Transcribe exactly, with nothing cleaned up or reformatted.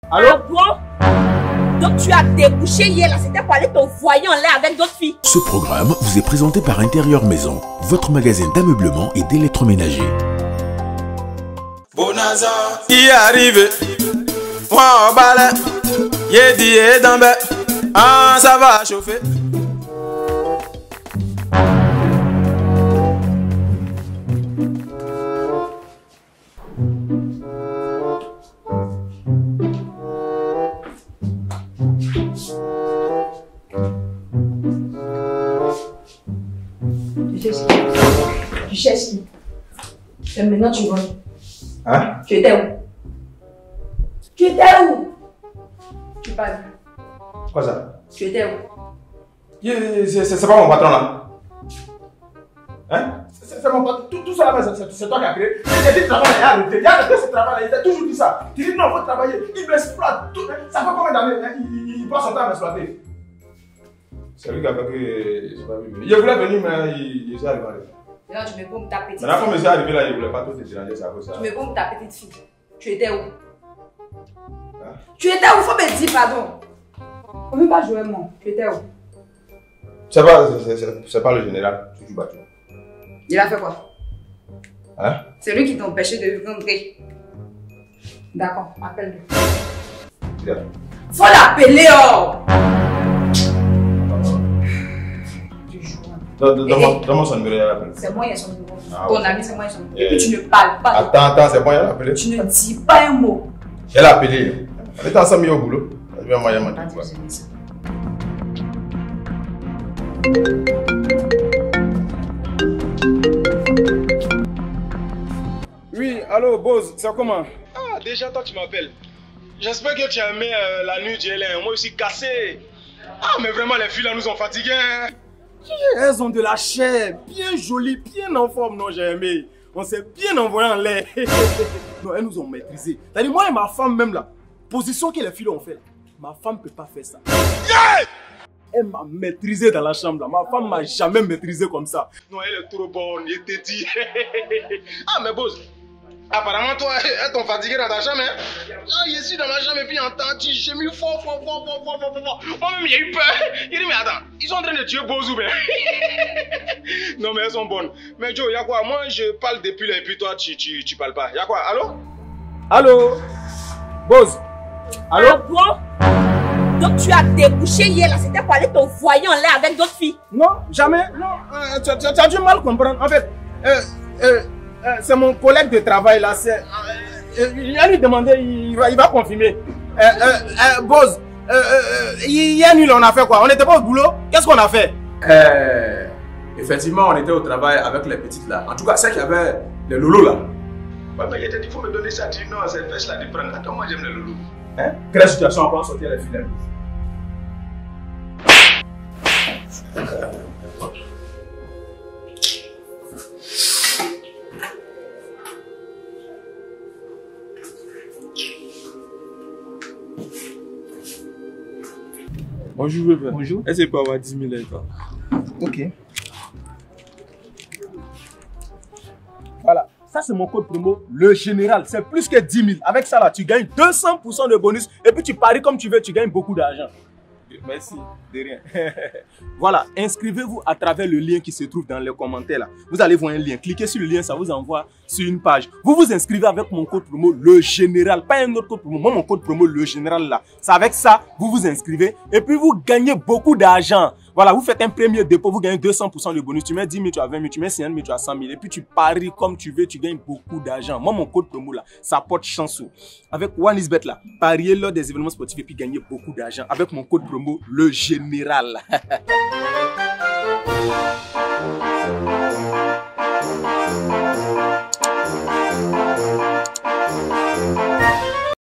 Allô? Ah bon? Donc tu as débouché hier là, c'était pour aller t'envoyer en l'air avec d'autres filles. Ce programme vous est présenté par Intérieur Maison, votre magasin d'ameublement et d'électroménager. Bonaza, y arrive. Moi, balai. Yé dit, yé d'ambé. Ah, ça va chauffer. Tu cherches qui? Tu cherches qui? Et maintenant tu vois. Hein? Tu étais où? Tu étais où? Tu parles. Quoi ça? Tu étais où? C'est pas mon patron là. Hein? C'est mon patron. Tout, tout ça là, c'est toi qui as créé. J'ai dit travail, il a arrêté. Il a arrêté ce travail là. Il a toujours dit ça. Tu dis non, il faut travailler. Il m'exploite. Ça fait combien d'années? Il, il, il passe son temps à m'exploiter. C'est lui qui a fait que je n'ai pas vu. Il voulait venir, mais il, il s'est arrivé. Là, tu me comptes ta petite fille. Maintenant, comme il s'est arrivé là, il ne voulait pas tout te déranger, c'est à cause de ça. Tu me comptes ta petite fille. Tu étais où? Hein? Tu étais où? Faut me dire pardon. Faut même pas jouer moi. Tu étais où? C'est pas, c'est pas le général, tu joues battu. Il a fait quoi? Hein? C'est lui qui t'a empêché de rentrer. D'accord, appelle-le. Yeah. Faut l'appeler, oh! Donne-moi son numéro, il a appelé. C'est moi, il y a son numéro. Ah, Ton ouais. ami, c'est moi, il y a son numéro. Et Et puis tu ne parles pas. Attends, attends, c'est bon, il a appelé. Tu ne dis pas un mot. Elle a appelé. On était ensemble au boulot. Je vais envoyer mon Pas truc. dire ça. Oui, allô, Boz, c'est comment? Ah, déjà toi tu m'appelles. J'espère que tu as aimé euh, la nuit du L un. Moi aussi cassé. Ah, mais vraiment les filles là nous ont fatigués. Hein? Elles ont de la chair, bien jolie, bien en forme, non, j'ai aimé. On s'est bien envoyé en l'air. Non, elles nous ont maîtrisé. C'est-à-dire, moi et ma femme même là, position que les filles ont fait là, ma femme ne peut pas faire ça. Yeah! Elle m'a maîtrisé dans la chambre là. Ma femme m'a jamais maîtrisé comme ça. Non, elle est trop bonne, je t'ai dit. Ah, mais Boz, apparemment toi, elles t'ont fatigué dans ta chambre. Hein? Ah, je suis dans ma chambre et puis j'entends, j'ai mis fort, fort, fort, fort, fort, fort, fort. Moi-même, j'ai eu peur. Il dit, mais attends, ils sont en train de tuer Boz ou bien? Non, mais elles sont bonnes. Mais Joe, y'a quoi? Moi, je parle depuis là et puis toi, tu, tu, tu parles pas. Y'a quoi? Allô? Allô? Boz? Allô? Ah bon? Donc tu as débouché hier là, c'était pour aller t'envoyer en l'air avec d'autres filles. Non, jamais. Non, euh, tu, tu, tu as dû mal comprendre. En fait, euh, euh, euh, c'est mon collègue de travail là. Euh, euh, il a lui demandé, il va, il va confirmer. Euh, euh, euh, Boz, euh, euh, hier nuit on a fait quoi? On n'était pas au boulot? Qu'est-ce qu'on a fait? Euh, effectivement, on était au travail avec les petites là. En tout cas, c'est qu'il y avait les loulous là. Ouais, mais il t'a dit, il faut me donner ça. Tu dis non, cette veste là, tu prends. Attends, moi j'aime les loulous. Hein? Quelle situation on va sortir les filets? Bonjour, bébé. Bonjour. Est-ce que je peux avoir dix mille avec toi? Ok. Voilà. Ça, c'est mon code promo, le général. C'est plus que dix mille. Avec ça, là, tu gagnes deux cents pour cent de bonus. Et puis, tu paries comme tu veux, tu gagnes beaucoup d'argent. Merci, de rien. Voilà, inscrivez-vous à travers le lien qui se trouve dans les commentaires là. Vous allez voir un lien, cliquez sur le lien, ça vous envoie sur une page. Vous vous inscrivez avec mon code promo, le général, pas un autre code promo. Moi, mon code promo, le général là. C'est avec ça, vous vous inscrivez et puis vous gagnez beaucoup d'argent. Voilà, vous faites un premier dépôt, vous gagnez deux cents pour cent de bonus. Tu mets dix mille, tu as vingt mille, tu mets cinquante mille, tu as cent mille. Et puis tu paries comme tu veux, tu gagnes beaucoup d'argent. Moi, mon code promo là, ça porte chance. Avec OneXBet là, pariez lors des événements sportifs et puis gagnez beaucoup d'argent. Avec mon code promo, le général.